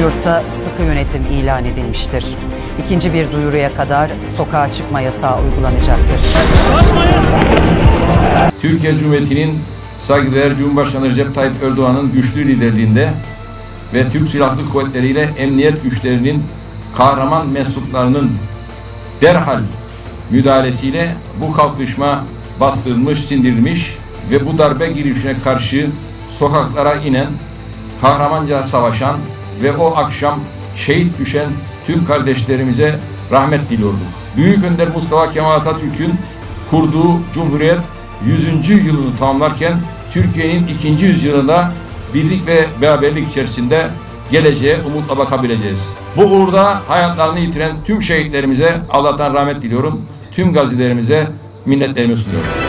yurtta sıkı yönetim ilan edilmiştir. İkinci bir duyuruya kadar sokağa çıkma yasağı uygulanacaktır. Türkiye Cumhuriyeti'nin saygıdeğer Cumhurbaşkanı Recep Tayyip Erdoğan'ın güçlü liderliğinde ve Türk Silahlı Kuvvetleri ile emniyet güçlerinin kahraman mensuplarının derhal müdahalesiyle bu kalkışma bastırılmış, sindirilmiş ve bu darbe girişine karşı sokaklara inen, kahramanca savaşan ve o akşam şehit düşen tüm kardeşlerimize rahmet diliyorduk. Büyük Önder Mustafa Kemal Atatürk'ün kurduğu Cumhuriyet 100. yılını tamamlarken Türkiye'nin 2. yüzyılında birlik ve beraberlik içerisinde geleceğe umutla bakabileceğiz. Bu uğurda hayatlarını yitiren tüm şehitlerimize Allah'tan rahmet diliyorum. Tüm gazilerimize minnetlerimi sunuyorum.